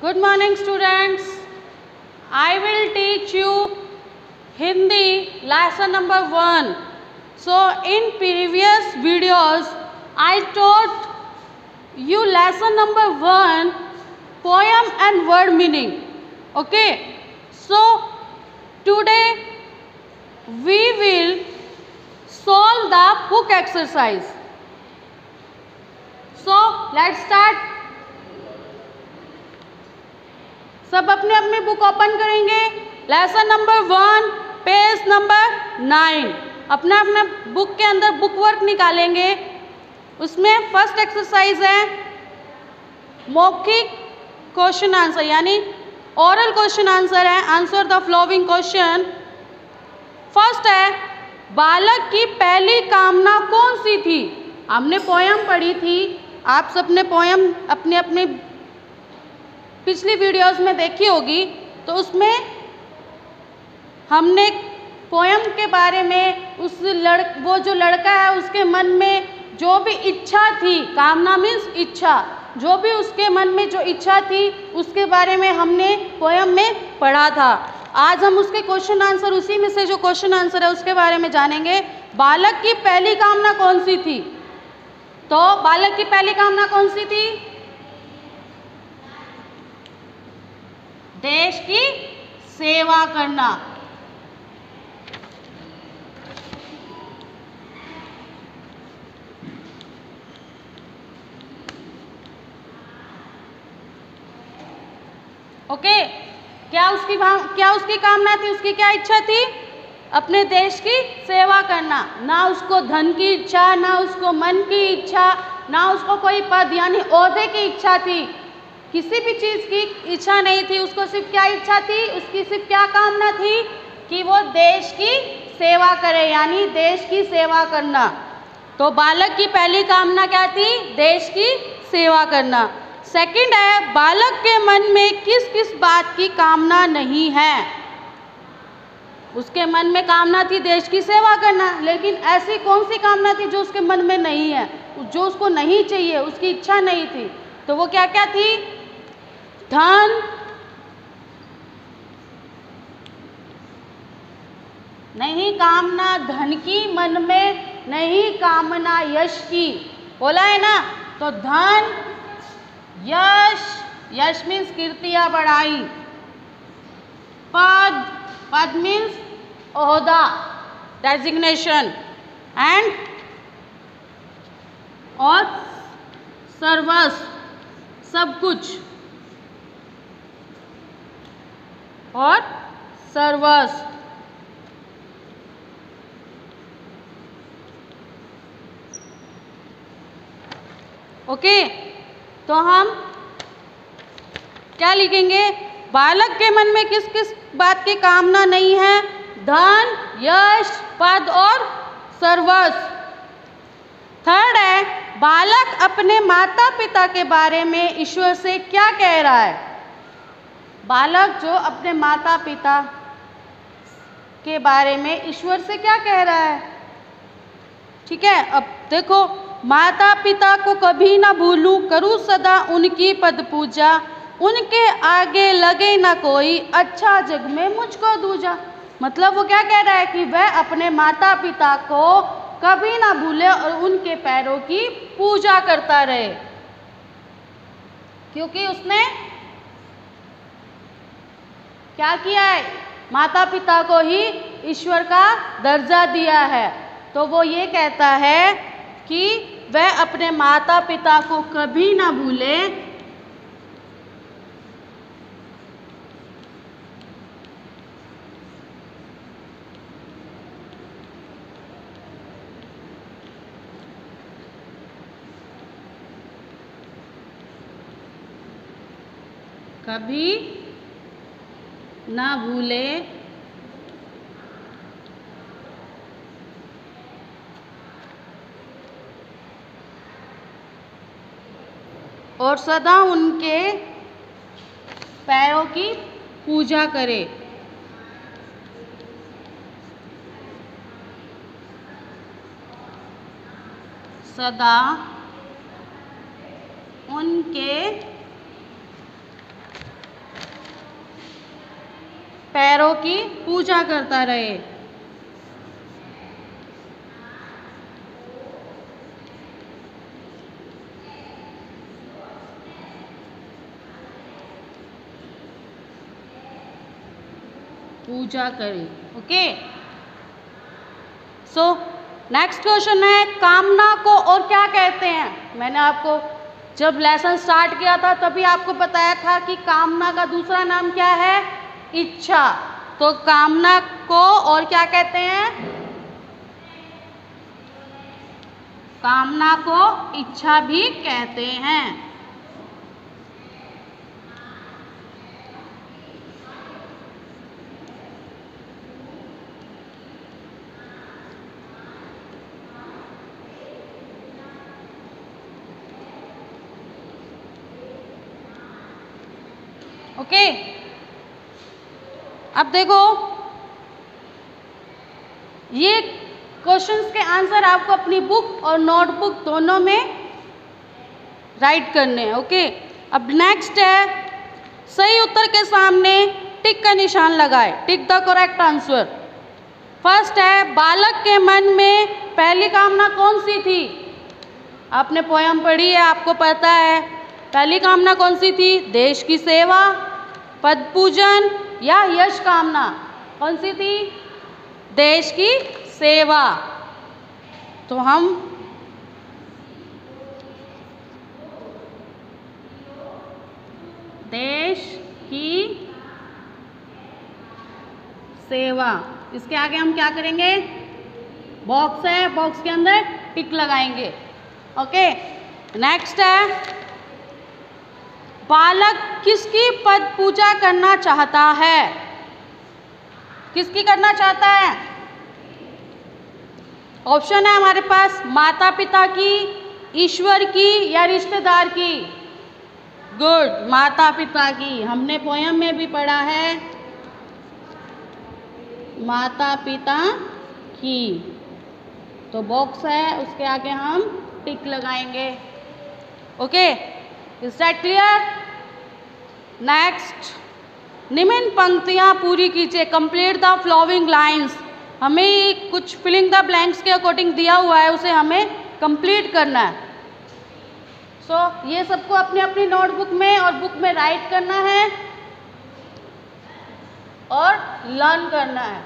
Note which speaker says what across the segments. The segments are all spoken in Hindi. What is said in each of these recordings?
Speaker 1: Good morning students. I will teach you Hindi lesson number 1. So in previous videos I taught you lesson number 1 poem and word meaning. Okay. So today we will solve the book exercise. So let's start. सब अपने अपने बुक ओपन करेंगे. Lesson number 1 page number 9. अपना अपना बुक के अंदर बुक वर्क निकालेंगे. उसमें फर्स्ट एक्सरसाइज है मौखिक क्वेश्चन आंसर, यानी ओरल क्वेश्चन आंसर है. Answer the following question. First है बालक की पहली कामना कौन सी थी. हमने पोयम पढ़ी थी. आप सबने पोयम अपने अपने पिछली वीडियोस में देखी होगी. तो उसमें हमने पोयम के बारे में वो जो लड़का है उसके मन में जो भी इच्छा थी, कामना मीन्स इच्छा, जो भी उसके मन में जो इच्छा थी उसके बारे में हमने पोयम में पढ़ा था. आज हम उसके क्वेश्चन आंसर, उसी में से जो क्वेश्चन आंसर है उसके बारे में जानेंगे. बालक की पहली कामना कौन सी थी. तो बालक की पहली कामना कौन सी थी. देश की सेवा करना. ओके. क्या उसकी कामना थी, उसकी क्या इच्छा थी. अपने देश की सेवा करना. ना उसको धन की इच्छा, ना उसको मन की इच्छा, ना उसको कोई पद यानी ओहदे की इच्छा थी. किसी भी चीज़ की इच्छा नहीं थी. उसको सिर्फ क्या इच्छा थी, उसकी सिर्फ क्या कामना थी कि वो देश की सेवा करे, यानी देश की सेवा करना. तो बालक की पहली कामना क्या थी, देश की सेवा करना. सेकंड है बालक के मन में किस किस बात की कामना नहीं है. उसके मन में कामना थी देश की सेवा करना, लेकिन ऐसी कौन सी कामना थी जो उसके मन में नहीं है, जो उसको नहीं चाहिए, उसकी इच्छा नहीं थी. तो वो क्या क्या थी. धन, नहीं कामना धन की, मन में नहीं कामना यश की. बोला है ना. तो धन, यश, यश मीन्स कीर्ति या बड़ाई. पद, पद मीन्स ओहदा, डेजिग्नेशन. एंड और सर्वस्व, सब कुछ. और सर्वस्व. ओके. तो हम क्या लिखेंगे. बालक के मन में किस किस बात की कामना नहीं है. धन, यश, पद और सर्वस्व. थर्ड है बालक अपने माता पिता के बारे में ईश्वर से क्या कह रहा है. बालक जो अपने माता पिता के बारे में ईश्वर से क्या कह रहा है. ठीक है. अब देखो, माता पिता को कभी ना भूलूं, करूं सदा उनकी पद पूजा, उनके आगे लगे ना कोई, अच्छा जग में मुझको दूजा. मतलब वो क्या कह रहा है कि वह अपने माता पिता को कभी ना भूले और उनके पैरों की पूजा करता रहे, क्योंकि उसने क्या किया है, माता पिता को ही ईश्वर का दर्जा दिया है. तो वो ये कहता है कि वह अपने माता पिता को कभी ना भूले, कभी ना भूले और सदा उनके पैरों की पूजा करे. सदा उनके पैरों की पूजा करता रहे। पूजा करे। ओके, सो नेक्स्ट क्वेश्चन है, कामना को और क्या कहते हैं? मैंने आपको जब लेसन स्टार्ट किया था तभी आपको बताया था कि कामना का दूसरा नाम क्या है? इच्छा। तो कामना को और क्या कहते हैं? कामना को इच्छा भी कहते हैं। ओके, अब देखो ये क्वेश्चंस के आंसर आपको अपनी बुक और नोटबुक दोनों में राइट करने हैं। ओके, अब नेक्स्ट है, सही उत्तर के सामने टिक का निशान लगाए। Tick the correct answer. First है, बालक के मन में पहली कामना कौन सी थी? आपने पोयम पढ़ी है, आपको पता है। पहली कामना कौन सी थी? देश की सेवा, पद पूजन या यश कामना? कौन सी थी? देश की सेवा। तो हम देश की सेवा, इसके आगे हम क्या करेंगे? बॉक्स है, बॉक्स के अंदर टिक लगाएंगे। ओके, नेक्स्ट है, बालक किसकी पद पूजा करना चाहता है? किसकी करना चाहता है? ऑप्शन है हमारे पास, माता पिता की, ईश्वर की या रिश्तेदार की। गुड, माता पिता की। हमने पोयम में भी पढ़ा है माता पिता की। तो बॉक्स है, उसके आगे हम टिक लगाएंगे। Okay, is that clear? Next, निम्न पंक्तियां पूरी कीजिए। Complete the following lines. हमें कुछ फिलिंग द ब्लैंक्स के अकॉर्डिंग दिया हुआ है, उसे हमें कंप्लीट करना है। सो ये सबको अपनी अपनी नोटबुक में और बुक में राइट करना है और लर्न करना है।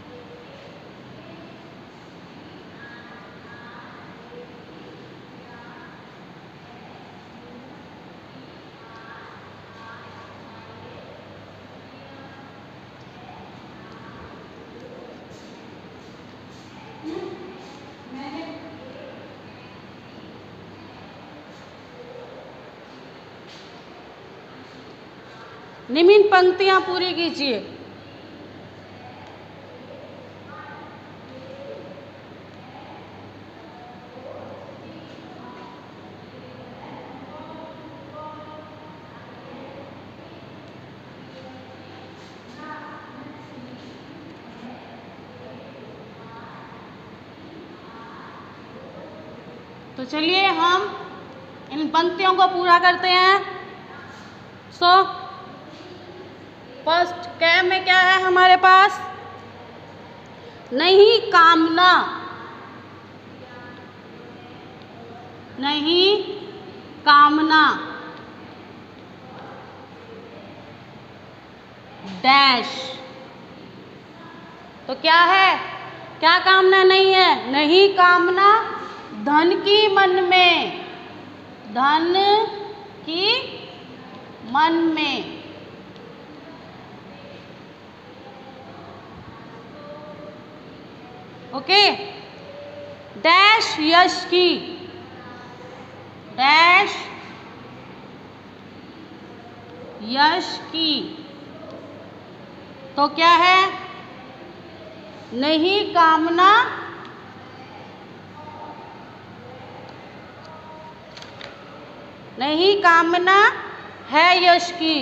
Speaker 1: निम्न पंक्तियां पूरी कीजिए। तो चलिए हम इन पंक्तियों को पूरा करते हैं। सो फर्स्ट कै में क्या है हमारे पास? नहीं कामना, नहीं कामना डैश। तो क्या है? क्या कामना नहीं है? नहीं कामना धन की मन में, धन की मन में। ओके, डैश यश की, डैश यश की। तो क्या है? नहीं कामना नहीं कामना है यश की।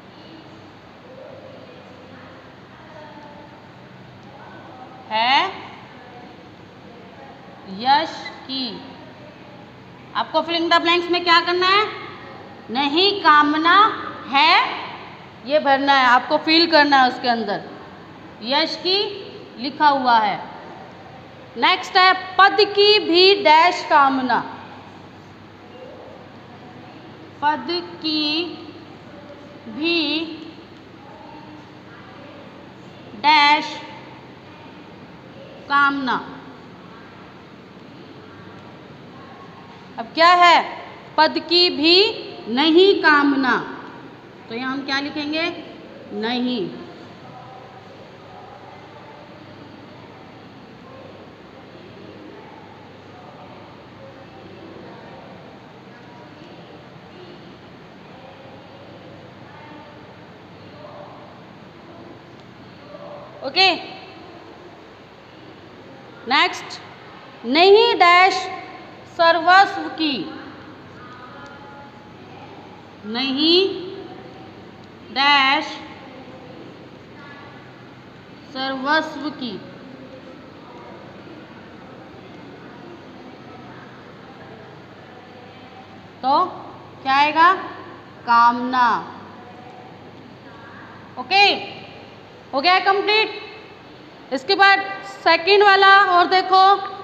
Speaker 1: है यश की। आपको फिलिंग द ब्लैंक्स में क्या करना है? नहीं कामना है ये भरना है, आपको फील करना है उसके अंदर। यश की लिखा हुआ है। नेक्स्ट है पद की भी डैश कामना। पद की भी डैश कामना। अब क्या है? पद की भी नहीं कामना, तो यहाँ हम क्या लिखेंगे? नहीं। ओके, नेक्स्ट नहीं डैश सर्वस्व की। नहीं डैश सर्वस्व की। तो क्या आएगा? कामना। ओके, हो गया कंप्लीट। इसके बाद सेकंड वाला और देखो।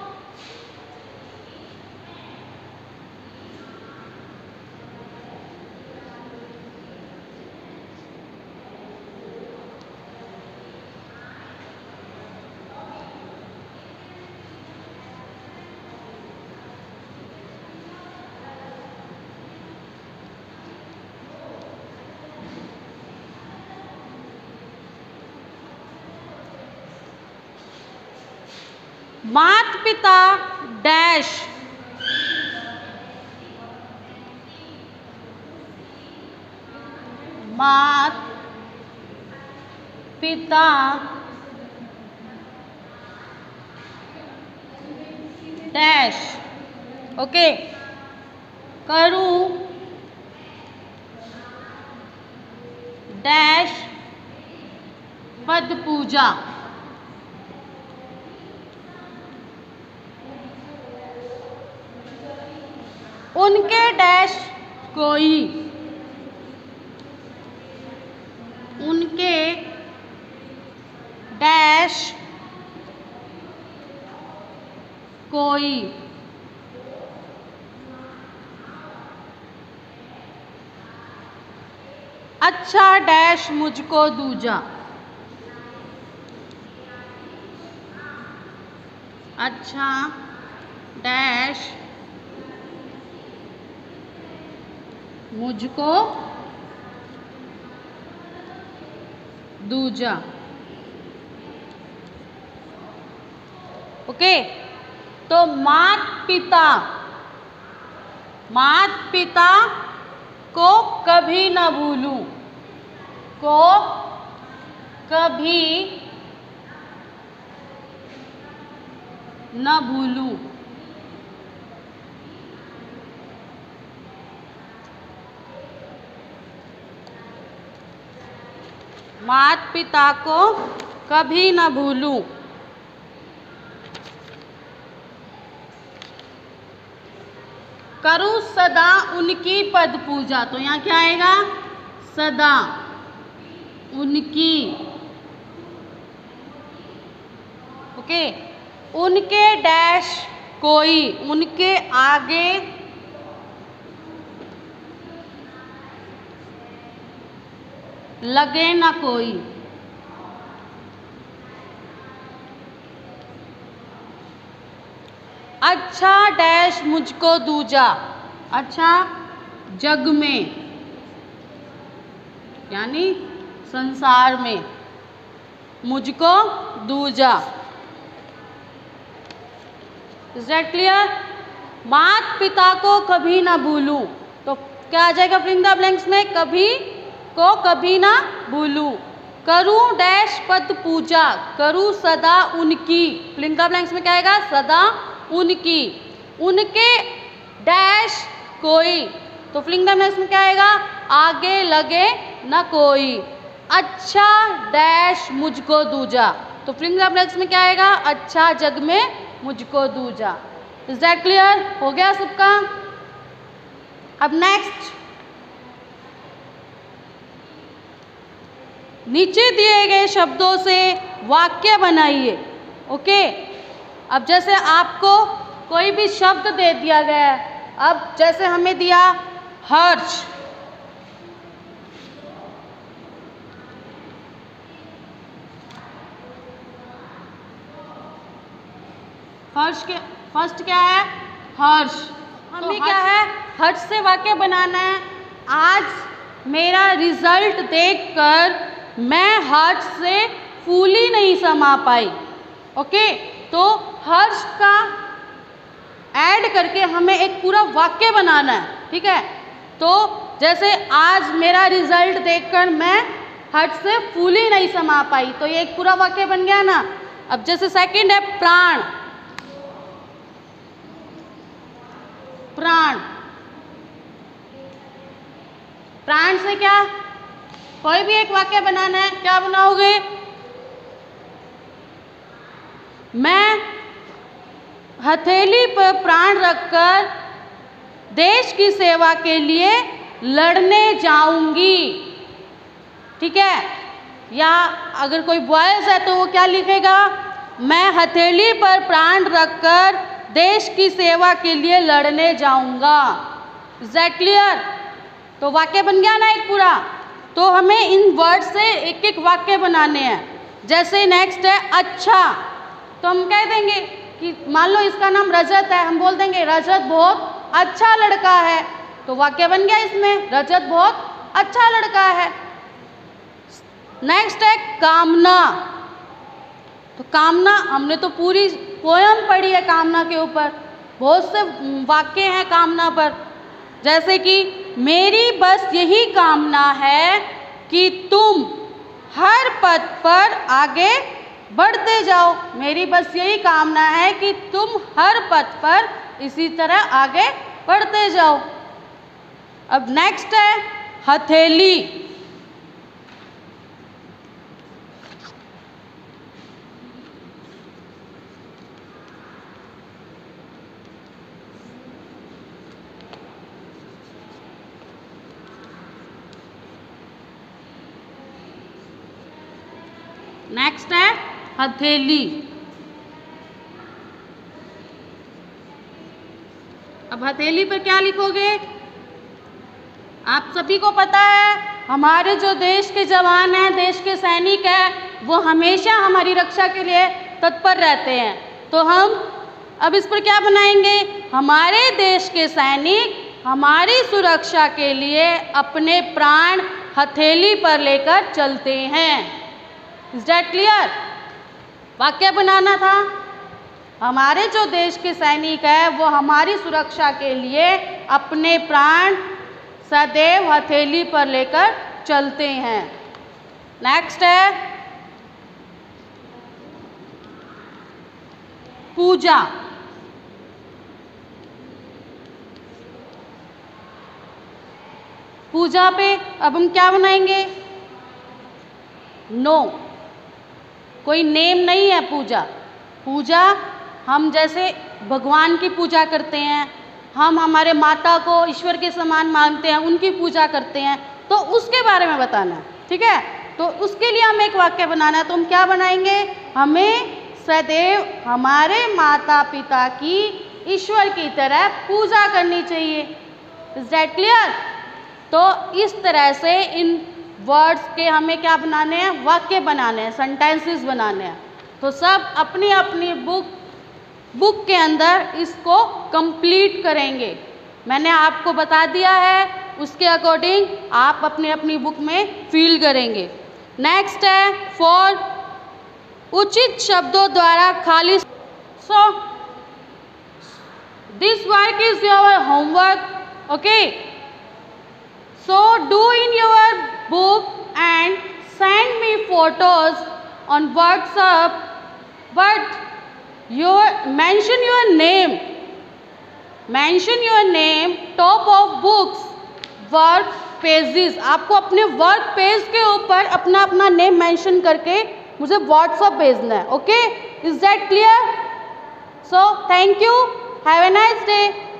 Speaker 1: माता पिता डैश माता पिता डैश। ओके, करूं डैश पद पूजा। उनके डैश कोई। उनके डैश कोई। अच्छा डैश मुझको दूजा। अच्छा डैश मुझको दूजा। ओके, तो माता पिता को कभी ना भूलूं। को कभी न भूलूं। माता पिता को कभी न भूलूं। करूं सदा उनकी पद पूजा। तो यहाँ क्या आएगा? सदा उनकी। ओके, उनके डैश कोई। उनके आगे लगे ना कोई। अच्छा डैश मुझको दूजा। अच्छा जग में, यानी संसार में, मुझको दूजा। Is that clear? माता पिता को कभी ना भूलूं, तो क्या आ जाएगा फिलिंग द ब्लैंक्स में? कभी को कभी ना भूलूं। करूं डैश पद पूजा। करूं सदा उनकी। फिलिंग द ब्लैंक्स में क्या आएगा? सदा उनकी। उनके डैश कोई, तो फिलिंग द ब्लैंक्स में क्या आएगा? आगे लगे न कोई। अच्छा डैश मुझको दूजा, तो फिलिंग द ब्लैंक्स में क्या आएगा? अच्छा जग में मुझको दूजा। Is that clear? हो गया सबका? अब नेक्स्ट, नीचे दिए गए शब्दों से वाक्य बनाइए। ओके, अब जैसे आपको कोई भी शब्द दे दिया गया है, अब जैसे हमें दिया हर्ष, हर्ष के फर्स्ट क्या है? हर्ष। हमें क्या है? हर्ष से वाक्य बनाना है। आज मेरा रिजल्ट देखकर मैं हर्ष से फूली नहीं समा पाई। ओके, तो हर्ष का ऐड करके हमें एक पूरा वाक्य बनाना है। ठीक है, तो जैसे आज मेरा रिजल्ट देखकर मैं हर्ष से फूली नहीं समा पाई, तो ये एक पूरा वाक्य बन गया ना। अब जैसे सेकंड है प्राण, प्राण, प्राण से क्या, कोई भी एक वाक्य बनाना है, क्या बनाओगे? मैं हथेली पर प्राण रखकर देश की सेवा के लिए लड़ने जाऊंगी। ठीक है, या अगर कोई बॉयज है तो वो क्या लिखेगा? मैं हथेली पर प्राण रखकर देश की सेवा के लिए लड़ने जाऊंगा। Is that clear? तो वाक्य बन गया ना एक पूरा। तो हमें इन वर्ड से एक एक वाक्य बनाने हैं। जैसे नेक्स्ट है अच्छा, तो हम कह देंगे कि मान लो इसका नाम रजत है, हम बोल देंगे रजत बहुत अच्छा लड़का है, तो वाक्य बन गया इसमें, रजत बहुत अच्छा लड़का है। नेक्स्ट है कामना, तो कामना, हमने तो पूरी पोयम पढ़ी है कामना के ऊपर, बहुत से वाक्य हैं कामना पर। जैसे कि मेरी बस यही कामना है कि तुम हर पद पर आगे बढ़ते जाओ। मेरी बस यही कामना है कि तुम हर पद पर इसी तरह आगे बढ़ते जाओ। अब नेक्स्ट है हथेली, नेक्स्ट है हथेली। अब हथेली पर क्या लिखोगे? आप सभी को पता है हमारे जो देश के जवान हैं, देश के सैनिक हैं, वो हमेशा हमारी रक्षा के लिए तत्पर रहते हैं। तो हम अब इस पर क्या बनाएंगे? हमारे देश के सैनिक हमारी सुरक्षा के लिए अपने प्राण हथेली पर लेकर चलते हैं। Is that clear? वाक्य बनाना था, हमारे जो देश के सैनिक हैं वो हमारी सुरक्षा के लिए अपने प्राण सदैव हथेली पर लेकर चलते हैं। नेक्स्ट है पूजा। पूजा पे अब हम क्या बनाएंगे? नो, कोई नेम नहीं है पूजा। पूजा हम जैसे भगवान की पूजा करते हैं, हम हमारे माता को ईश्वर के समान मानते हैं, उनकी पूजा करते हैं, तो उसके बारे में बताना है। ठीक है, तो उसके लिए हमें एक वाक्य बनाना है। तो हम क्या बनाएंगे? हमें सदैव हमारे माता पिता की ईश्वर की तरह पूजा करनी चाहिए। Is that clear? तो इस तरह से इन वर्ड्स के हमें क्या बनाने हैं? वाक्य बनाने हैं, सेंटेंसेस बनाने हैं। तो सब अपनी अपनी बुक के अंदर इसको कंप्लीट करेंगे। मैंने आपको बता दिया है, उसके अकॉर्डिंग आप अपनी अपनी बुक में फिल करेंगे। नेक्स्ट है फॉर, उचित शब्दों द्वारा खाली। So this work is your homework. Okay, so do in your book and send me photos on WhatsApp, but mention your name top of books, work pages। आपको अपने वर्क पेज के ऊपर अपना अपना नेम मेंशन करके मुझे WhatsApp भेजना है। Okay, is that clear? So thank you. Have a nice day.